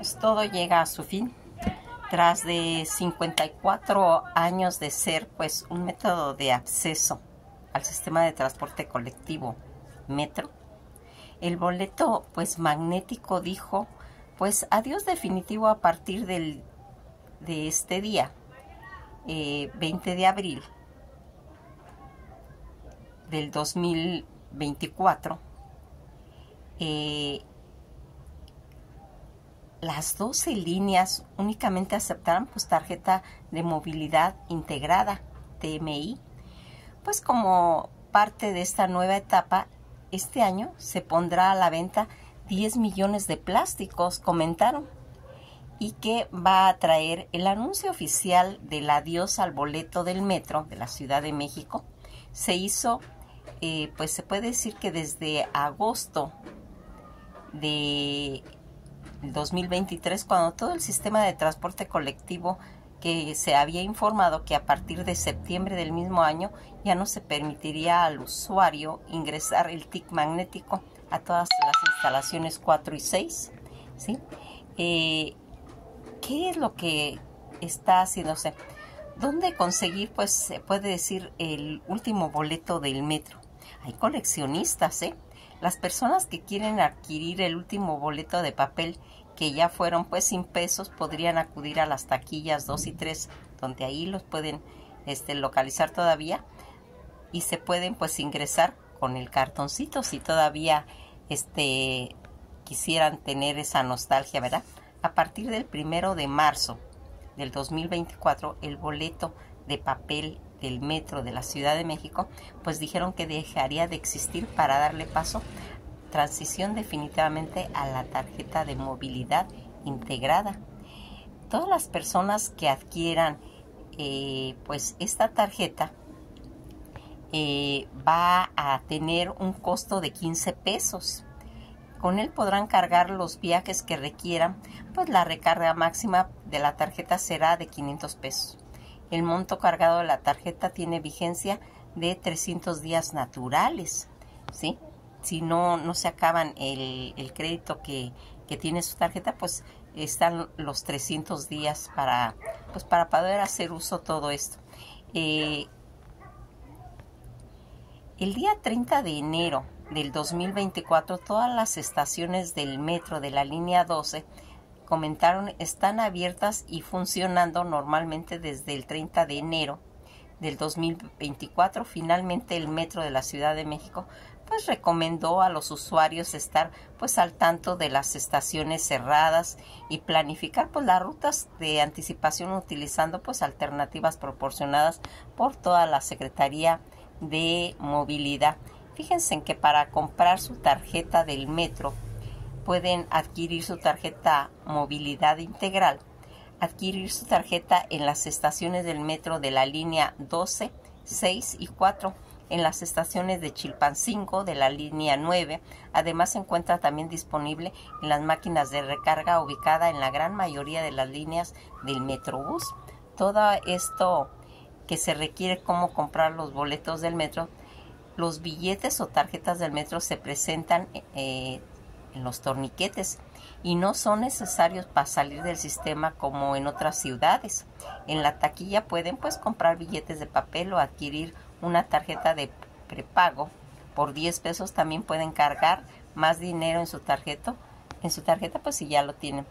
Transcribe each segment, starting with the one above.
Pues todo llega a su fin. Tras de 54 años de ser pues un método de acceso al sistema de transporte colectivo metro, el boleto pues magnético dijo pues adiós definitivo a partir de este día, 20 de abril del 2024. Las 12 líneas únicamente aceptarán pues tarjeta de movilidad integrada, TMI. Pues como parte de esta nueva etapa, este año se pondrá a la venta 10 millones de plásticos, comentaron, y que va a traer el anuncio oficial del adiós al boleto del metro de la Ciudad de México. Se hizo, pues se puede decir que desde agosto de 2023, cuando todo el sistema de transporte colectivo que se había informado que a partir de septiembre del mismo año ya no se permitiría al usuario ingresar el TIC magnético a todas las instalaciones 4 y 6, ¿sí? ¿Qué es lo que está haciéndose? ¿Dónde conseguir, pues, se puede decir, el último boleto del metro? Hay coleccionistas, Las personas que quieren adquirir el último boleto de papel que ya fueron pues impresos podrían acudir a las taquillas 2 y 3, donde ahí los pueden localizar todavía, y se pueden pues ingresar con el cartoncito si todavía quisieran tener esa nostalgia, ¿verdad? A partir del 1 de marzo del 2024, el boleto de papel del metro de la Ciudad de México, pues dijeron que dejaría de existir para darle paso, transición definitivamente a la tarjeta de movilidad integrada. Todas las personas que adquieran pues esta tarjeta va a tener un costo de 15 pesos. Con él podrán cargar los viajes que requieran, pues la recarga máxima de la tarjeta será de 500 pesos. El monto cargado de la tarjeta tiene vigencia de 300 días naturales, ¿sí? Si no se acaban el crédito que tiene su tarjeta, pues están los 300 días para poder hacer uso de todo esto. El día 30 de enero del 2024, todas las estaciones del metro de la línea 12, comentaron, están abiertas y funcionando normalmente desde el 30 de enero del 2024. Finalmente, el metro de la Ciudad de México pues recomendó a los usuarios estar pues al tanto de las estaciones cerradas y planificar pues las rutas de anticipación utilizando pues alternativas proporcionadas por toda la Secretaría de Movilidad. Fíjense en que para comprar su tarjeta del metro pueden adquirir su tarjeta movilidad integral, adquirir su tarjeta en las estaciones del metro de la línea 12, 6 y 4, en las estaciones de Chilpancingo de la línea 9. Además se encuentra también disponible en las máquinas de recarga ubicada en la gran mayoría de las líneas del Metrobús. Todo esto que se requiere como comprar los boletos del metro, los billetes o tarjetas del metro se presentan en los torniquetes y no son necesarios para salir del sistema como en otras ciudades. En la taquilla pueden pues comprar billetes de papel o adquirir una tarjeta de prepago. Por 10 pesos también pueden cargar más dinero en su tarjeta pues si ya lo tienen.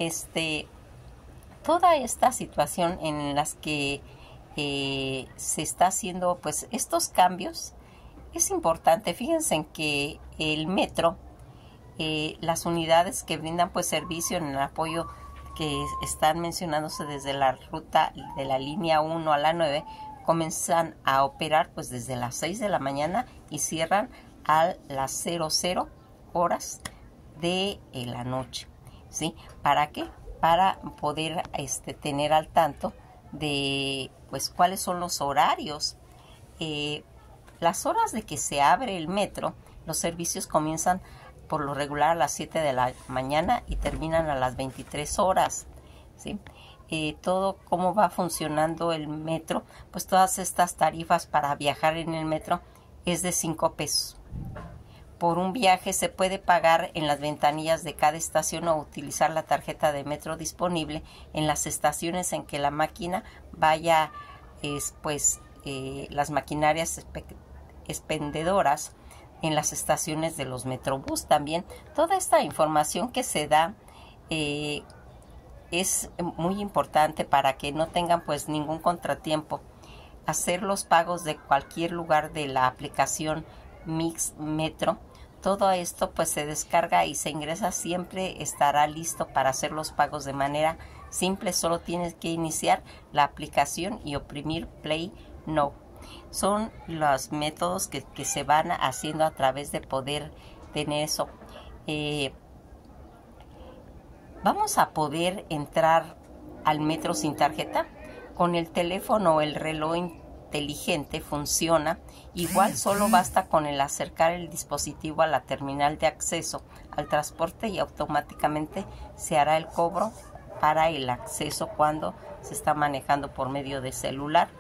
Toda esta situación en las que se está haciendo pues estos cambios es importante. Fíjense en que el metro, las unidades que brindan pues servicio en el apoyo que están mencionándose desde la ruta de la línea 1 a la 9, comienzan a operar pues desde las 6 de la mañana y cierran a las 00 horas de la noche, ¿sí? ¿Para qué? Para poder tener al tanto de pues cuáles son los horarios. Las horas de que se abre el metro, los servicios comienzan por lo regular a las 7 de la mañana y terminan a las 23 horas, ¿sí? Todo cómo va funcionando el metro, pues todas estas tarifas para viajar en el metro es de 5 pesos. por un viaje se puede pagar en las ventanillas de cada estación o utilizar la tarjeta de metro disponible en las estaciones en que la máquina vaya, las maquinarias expendedoras en las estaciones de los Metrobús también. Toda esta información que se da es muy importante para que no tengan pues ningún contratiempo. Hacer los pagos de cualquier lugar de la aplicación Mix Metro. Todo esto pues se descarga y se ingresa, siempre estará listo para hacer los pagos de manera simple. Solo tienes que iniciar la aplicación y oprimir Play Now. Son los métodos que se van haciendo a través de poder tener eso. Vamos a poder entrar al metro sin tarjeta. Con el teléfono o el reloj inteligente funciona. Igual solo basta con el acercar el dispositivo a la terminal de acceso al transporte y automáticamente se hará el cobro para el acceso cuando se está manejando por medio de celular.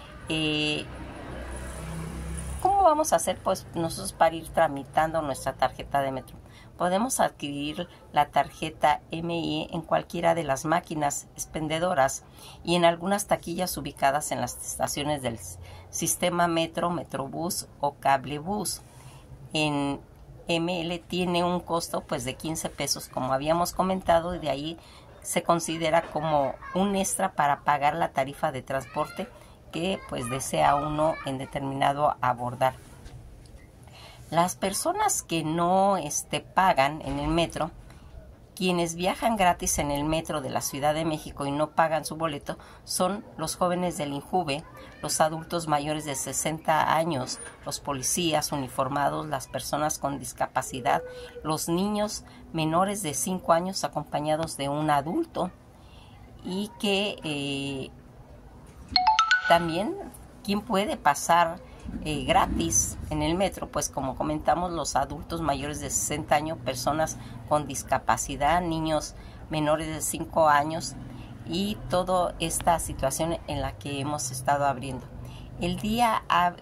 ¿Cómo vamos a hacer pues nosotros para ir tramitando nuestra tarjeta de metro? Podemos adquirir la tarjeta MI en cualquiera de las máquinas expendedoras y en algunas taquillas ubicadas en las estaciones del sistema Metro, Metrobús o Cablebús. En ML tiene un costo pues de 15 pesos, como habíamos comentado, y de ahí se considera como un extra para pagar la tarifa de transporte que pues desea uno en determinado abordar. Las personas que no pagan en el metro, quienes viajan gratis en el metro de la Ciudad de México y no pagan su boleto, son los jóvenes del INJUVE, los adultos mayores de 60 años, los policías uniformados, las personas con discapacidad, los niños menores de 5 años acompañados de un adulto, y que también quien puede pasar gratis en el metro, pues como comentamos, los adultos mayores de 60 años, personas con discapacidad, niños menores de 5 años y toda esta situación en la que hemos estado abriendo. ¿Qué día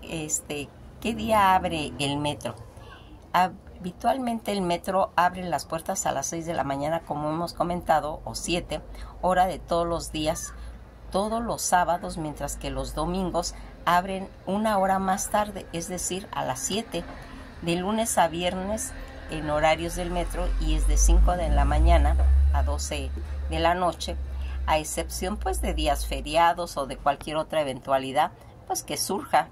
abre el metro? Habitualmente el metro abre las puertas a las 6 de la mañana, como hemos comentado, o 7, hora de todos los días, todos los sábados, mientras que los domingos abren una hora más tarde, es decir, a las 7, de lunes a viernes en horarios del metro, y es de 5 de la mañana a 12 de la noche, a excepción pues de días feriados o de cualquier otra eventualidad pues que surja.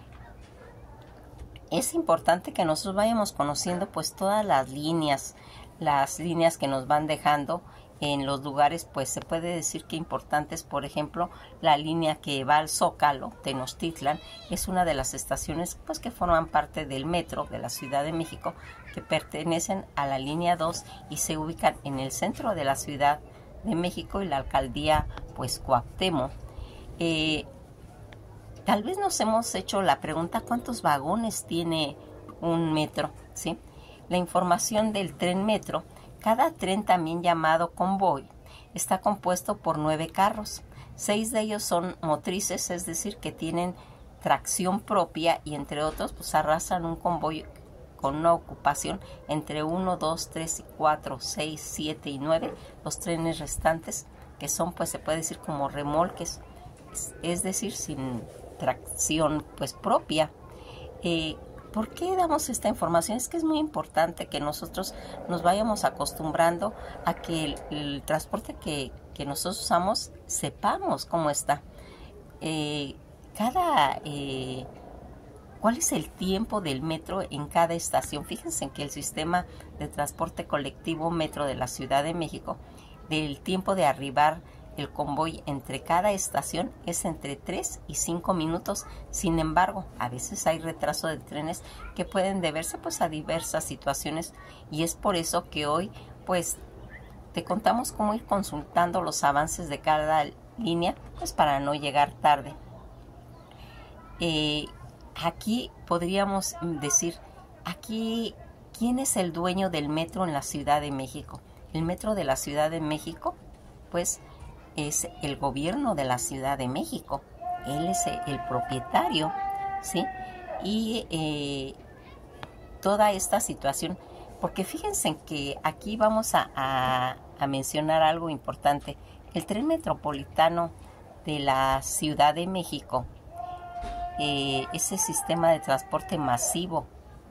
Es importante que nosotros vayamos conociendo pues todas las líneas que nos van dejando en los lugares, pues se puede decir que importantes. Por ejemplo, la línea que va al Zócalo, Tenochtitlan, es una de las estaciones pues que forman parte del metro de la Ciudad de México, que pertenecen a la línea 2 y se ubican en el centro de la Ciudad de México y la alcaldía pues Cuauhtémoc. Tal vez nos hemos hecho la pregunta, ¿cuántos vagones tiene un metro? ¿Sí? La información del tren metro: cada tren, también llamado convoy, está compuesto por 9 carros. 6 de ellos son motrices, es decir, que tienen tracción propia, y entre otros pues arrastran un convoy con una ocupación entre 1, 2, 3, 4, 6, 7 y 9. Los trenes restantes, que son pues se puede decir como remolques, es decir, sin tracción pues propia. ¿Por qué damos esta información? Es que es muy importante que nosotros nos vayamos acostumbrando a que el transporte que nosotros usamos, sepamos cómo está. ¿Cuál es el tiempo del metro en cada estación? Fíjense que el sistema de transporte colectivo metro de la Ciudad de México, del tiempo de arribar el convoy entre cada estación es entre 3 y 5 minutos. Sin embargo, a veces hay retraso de trenes que pueden deberse pues a diversas situaciones, y es por eso que hoy pues te contamos cómo ir consultando los avances de cada línea pues para no llegar tarde. Aquí podríamos decir, aquí, ¿quién es el dueño del metro en la Ciudad de México? El metro de la Ciudad de México pues es el gobierno de la Ciudad de México. Él es el propietario, ¿sí? Y toda esta situación, porque fíjense que aquí vamos a mencionar algo importante. El tren metropolitano de la Ciudad de México, ese sistema de transporte masivo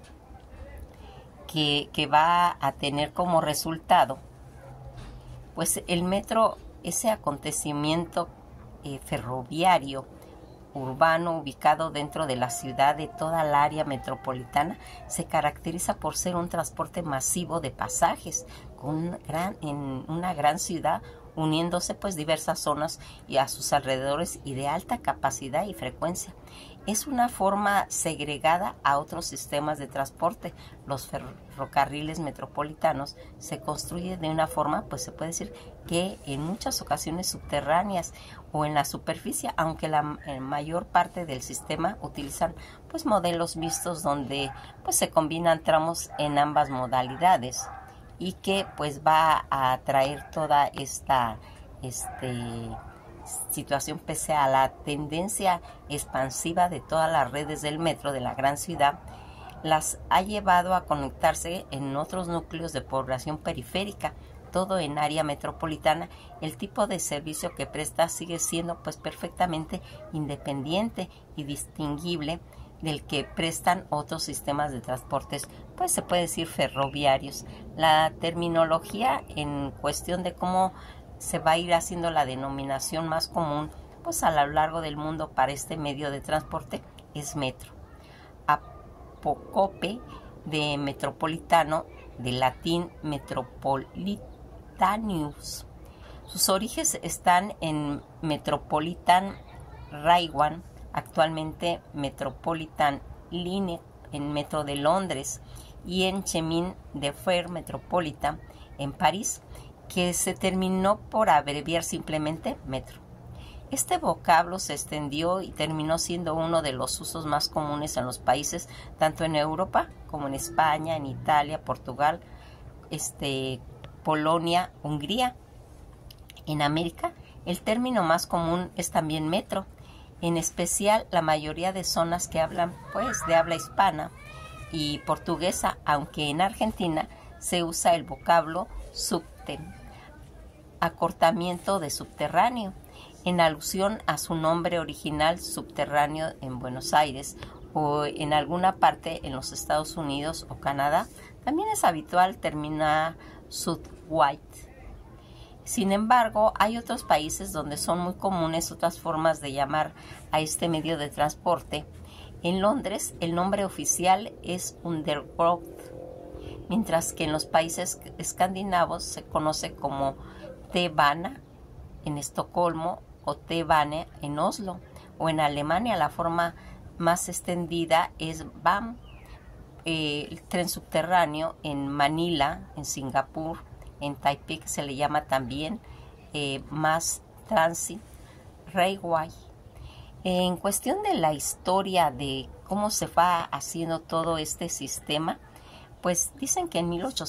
que va a tener como resultado, pues el metro, ese acontecimiento ferroviario urbano ubicado dentro de la ciudad de toda el área metropolitana, se caracteriza por ser un transporte masivo de pasajes en una gran ciudad, uniéndose pues diversas zonas y a sus alrededores y de alta capacidad y frecuencia. Es una forma segregada a otros sistemas de transporte. Los ferrocarriles metropolitanos se construyen de una forma, pues se puede decir que en muchas ocasiones subterráneas o en la superficie, aunque la mayor parte del sistema utilizan pues modelos mixtos donde pues se combinan tramos en ambas modalidades y que pues va a traer toda esta situación pese a la tendencia expansiva de todas las redes del metro de la gran ciudad, las ha llevado a conectarse en otros núcleos de población periférica, todo en área metropolitana. El tipo de servicio que presta sigue siendo pues perfectamente independiente y distinguible del que prestan otros sistemas de transportes, pues se puede decir ferroviarios. La terminología en cuestión de cómo se va a ir haciendo la denominación más común pues a lo largo del mundo para este medio de transporte es metro. Apócope de metropolitano, de latín metropolitanus. Sus orígenes están en Metropolitan Railway, actualmente Metropolitan Line en Metro de Londres, y en Chemin de Fer Metropolitan en París, que se terminó por abreviar simplemente metro. Este vocablo se extendió y terminó siendo uno de los usos más comunes en los países, tanto en Europa como en España, en Italia, Portugal, Polonia, Hungría. En América, el término más común es también metro, en especial la mayoría de zonas que hablan pues de habla hispana y portuguesa, aunque en Argentina se usa el vocablo subte, acortamiento de subterráneo, en alusión a su nombre original subterráneo en Buenos Aires o en alguna parte en los Estados Unidos o Canadá. También es habitual terminar subway. Sin embargo, hay otros países donde son muy comunes otras formas de llamar a este medio de transporte. En Londres, el nombre oficial es Underground, mientras que en los países escandinavos se conoce como T-Bana en Estocolmo o T-Bane en Oslo, o en Alemania la forma más extendida es BAM, el tren subterráneo en Manila, en Singapur, en Taipei se le llama también Mass Transit Railway. En cuestión de la historia de cómo se va haciendo todo este sistema, pues dicen que en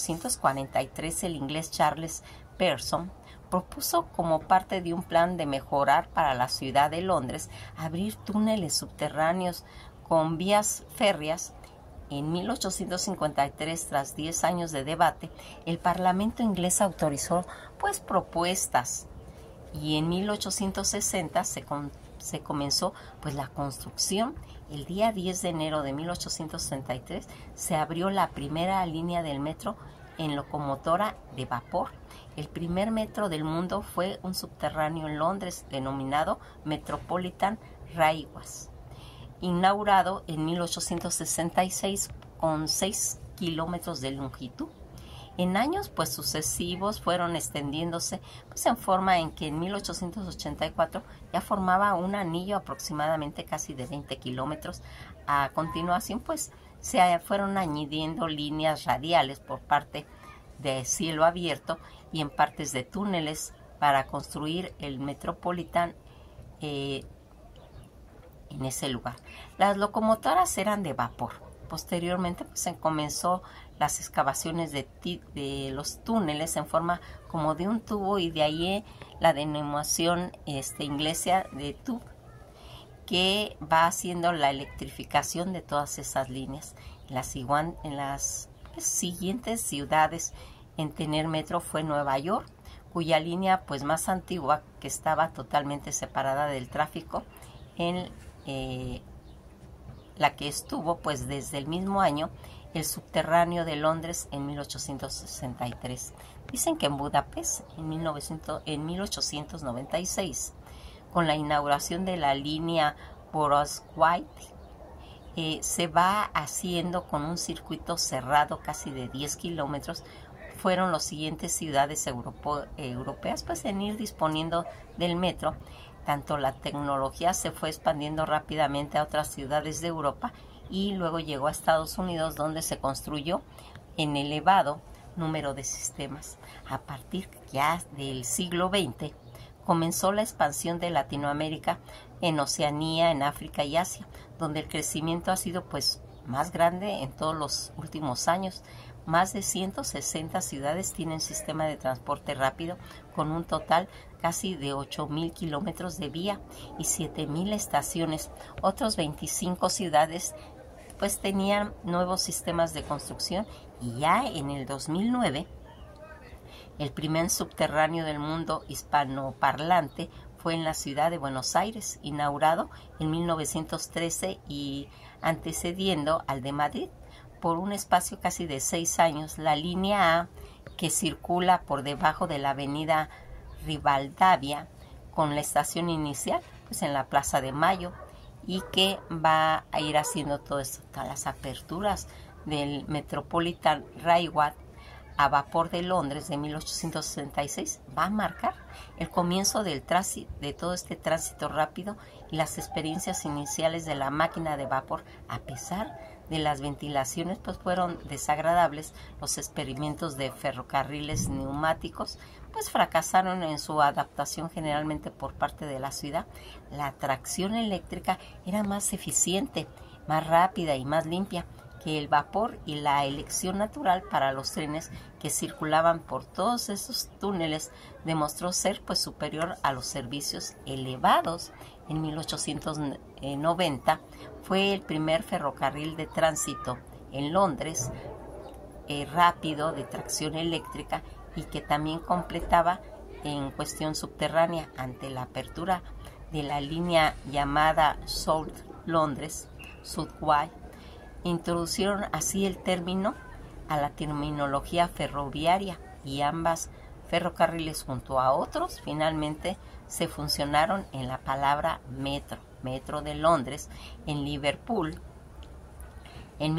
1843 el inglés Charles Pearson propuso como parte de un plan de mejorar para la ciudad de Londres abrir túneles subterráneos con vías férreas. En 1853, tras 10 años de debate, el Parlamento inglés autorizó pues propuestas y en 1860 se comenzó pues la construcción. El día 10 de enero de 1863 se abrió la primera línea del metro en locomotora de vapor. El primer metro del mundo fue un subterráneo en Londres denominado Metropolitan Railway, inaugurado en 1866 con 6 kilómetros de longitud. En años pues sucesivos fueron extendiéndose pues en forma en que en 1884 ya formaba un anillo aproximadamente casi de 20 kilómetros. A continuación pues se fueron añadiendo líneas radiales por parte de cielo abierto y en partes de túneles para construir el Metropolitan en ese lugar. Las locomotoras eran de vapor. Posteriormente pues, se comenzó las excavaciones de los túneles en forma como de un tubo y de ahí la denominación inglesa de tube. que va haciendo la electrificación de todas esas líneas. En las siguientes ciudades en tener metro fue Nueva York, cuya línea pues más antigua, que estaba totalmente separada del tráfico, en la que estuvo pues desde el mismo año el subterráneo de Londres en 1863. Dicen que en Budapest en 1896, con la inauguración de la línea Boros-White, se va haciendo con un circuito cerrado casi de 10 kilómetros. Fueron las siguientes ciudades europeas pues en ir disponiendo del metro. Tanto la tecnología se fue expandiendo rápidamente a otras ciudades de Europa y luego llegó a Estados Unidos, donde se construyó en elevado número de sistemas. A partir ya del siglo XX comenzó la expansión de Latinoamérica en Oceanía, en África y Asia, donde el crecimiento ha sido pues más grande en todos los últimos años. Más de 160 ciudades tienen sistema de transporte rápido, con un total casi de 8,000 kilómetros de vía y 7,000 estaciones. Otros 25 ciudades pues tenían nuevos sistemas de construcción, y ya en el 2009 el primer subterráneo del mundo hispanoparlante fue en la ciudad de Buenos Aires, inaugurado en 1913 y antecediendo al de Madrid. Por un espacio casi de 6 años, la línea A, que circula por debajo de la avenida Rivadavia, con la estación inicial pues en la Plaza de Mayo, y que va a ir haciendo todo esto, todas las aperturas del Metropolitan Railway a vapor de Londres de 1866, va a marcar el comienzo de todo este tránsito rápido y las experiencias iniciales de la máquina de vapor. A pesar de las ventilaciones pues fueron desagradables, los experimentos de ferrocarriles neumáticos pues fracasaron en su adaptación generalmente por parte de la ciudad. La tracción eléctrica era más eficiente, más rápida y más limpia que el vapor, y la elección natural para los trenes que circulaban por todos esos túneles demostró ser pues superior a los servicios elevados. En 1890 fue el primer ferrocarril de tránsito en Londres rápido de tracción eléctrica, y que también completaba en cuestión subterránea ante la apertura de la línea llamada South Londres Subway. Introducieron así el término a la terminología ferroviaria, y ambas ferrocarriles junto a otros finalmente se fusionaron en la palabra metro de Londres. En Liverpool en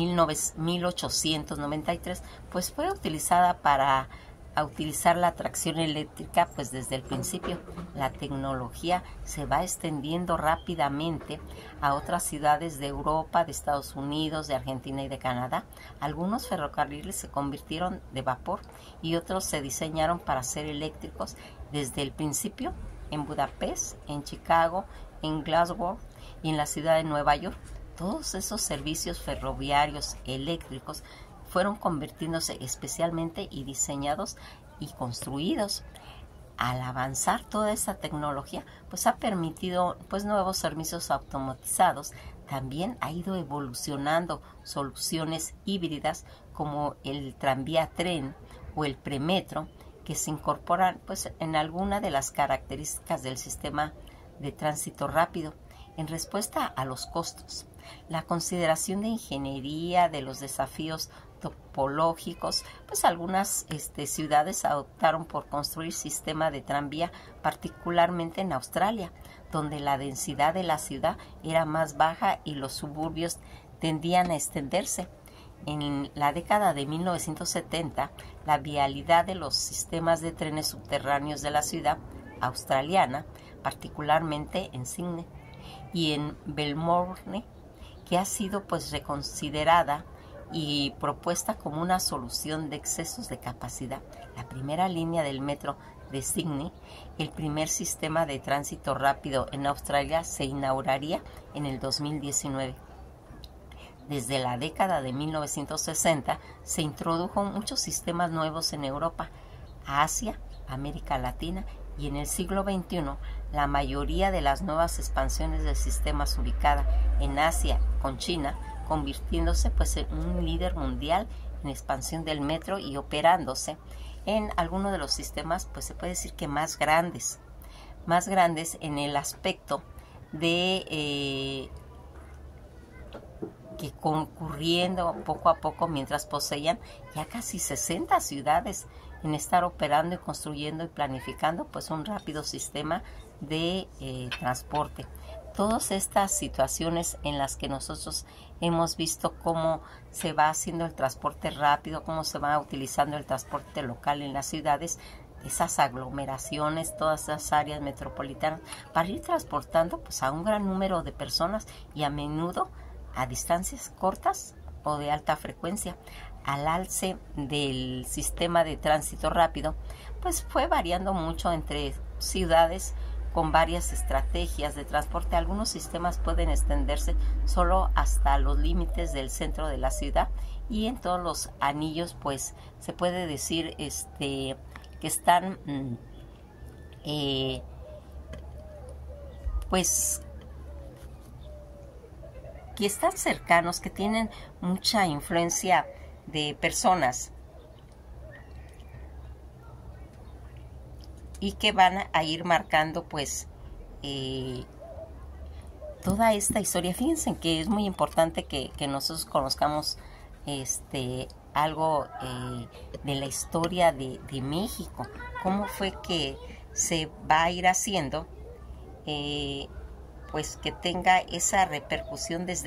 1893 pues fue utilizada para utilizar la tracción eléctrica pues desde el principio. La tecnología se va extendiendo rápidamente a otras ciudades de Europa, de Estados Unidos, de Argentina y de Canadá. Algunos ferrocarriles se convirtieron de vapor y otros se diseñaron para ser eléctricos desde el principio en Budapest, en Chicago, en Glasgow y en la ciudad de Nueva York. Todos esos servicios ferroviarios eléctricos fueron convirtiéndose especialmente y diseñados y construidos. Al avanzar toda esta tecnología, pues ha permitido pues nuevos servicios automatizados. También ha ido evolucionando soluciones híbridas como el tranvía tren o el premetro, que se incorporan pues en alguna de las características del sistema de tránsito rápido. En respuesta a los costos, la consideración de ingeniería, de los desafíos topológicos, pues algunas ciudades optaron por construir sistema de tranvía, particularmente en Australia, donde la densidad de la ciudad era más baja y los suburbios tendían a extenderse. En la década de 1970, la vialidad de los sistemas de trenes subterráneos de la ciudad australiana, particularmente en Sydney y en Melbourne, que ha sido pues reconsiderada y propuesta como una solución de excesos de capacidad. La primera línea del metro de Sydney, el primer sistema de tránsito rápido en Australia, se inauguraría en el 2019. Desde la década de 1960 se introdujo muchos sistemas nuevos en Europa, Asia América Latina, y en el siglo XXI la mayoría de las nuevas expansiones del sistema es ubicada en Asia, con China convirtiéndose pues en un líder mundial en expansión del metro y operándose en algunos de los sistemas, pues se puede decir que más grandes en el aspecto de que concurriendo poco a poco mientras poseían ya casi 60 ciudades en estar operando y construyendo y planificando pues un rápido sistema de transporte. Todas estas situaciones en las que nosotros hemos visto cómo se va haciendo el transporte rápido, cómo se va utilizando el transporte local en las ciudades, esas aglomeraciones, todas esas áreas metropolitanas, para ir transportando pues a un gran número de personas y a menudo a distancias cortas o de alta frecuencia. Al alce del sistema de tránsito rápido, pues fue variando mucho entre ciudades con varias estrategias de transporte. Algunos sistemas pueden extenderse solo hasta los límites del centro de la ciudad, y en todos los anillos pues se puede decir que están pues que están cercanos, que tienen mucha influencia de personas y que van a ir marcando pues toda esta historia. Fíjense que es muy importante que nosotros conozcamos algo de la historia de México, cómo fue que se va a ir haciendo pues que tenga esa repercusión desde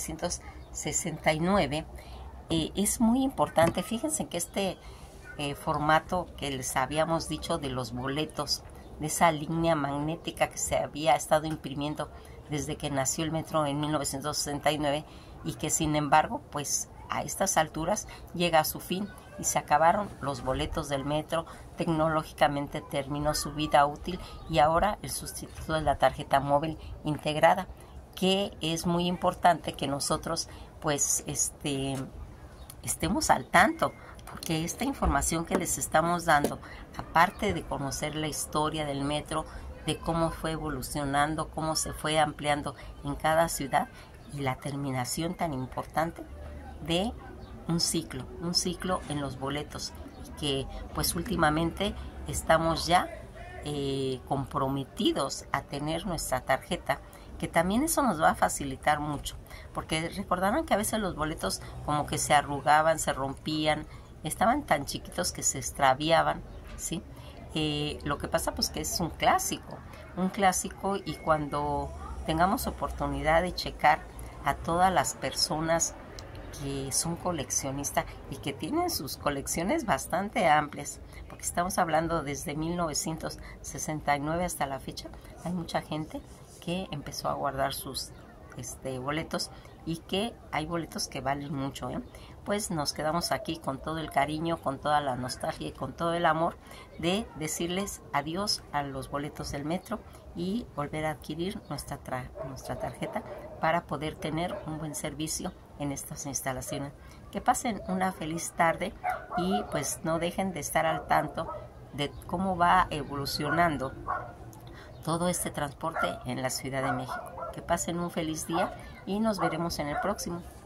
1969. Es muy importante. Fíjense que formato que les habíamos dicho de los boletos, de esa línea magnética que se había estado imprimiendo desde que nació el metro en 1969, y que sin embargo pues a estas alturas llega a su fin y se acabaron los boletos del metro. Tecnológicamente terminó su vida útil y ahora el sustituto es la tarjeta móvil integrada, que es muy importante que nosotros pues estemos al tanto, porque esta información que les estamos dando, aparte de conocer la historia del metro, de cómo fue evolucionando, cómo se fue ampliando en cada ciudad, y la terminación tan importante de un ciclo en los boletos, que pues últimamente estamos ya comprometidos a tener nuestra tarjeta, que también eso nos va a facilitar mucho, porque recordarán que a veces los boletos como que se arrugaban, se rompían, estaban tan chiquitos que se extraviaban, ¿sí? Lo que pasa pues que es un clásico, y cuando tengamos oportunidad de checar a todas las personas que son coleccionistas y que tienen sus colecciones bastante amplias, porque estamos hablando desde 1969 hasta la fecha, hay mucha gente que empezó a guardar sus boletos, y que hay boletos que valen mucho, Pues nos quedamos aquí con todo el cariño, con toda la nostalgia y con todo el amor de decirles adiós a los boletos del metro y volver a adquirir nuestra tarjeta para poder tener un buen servicio en estas instalaciones. Que pasen una feliz tarde y pues no dejen de estar al tanto de cómo va evolucionando todo este transporte en la Ciudad de México. Que pasen un feliz día y nos veremos en el próximo.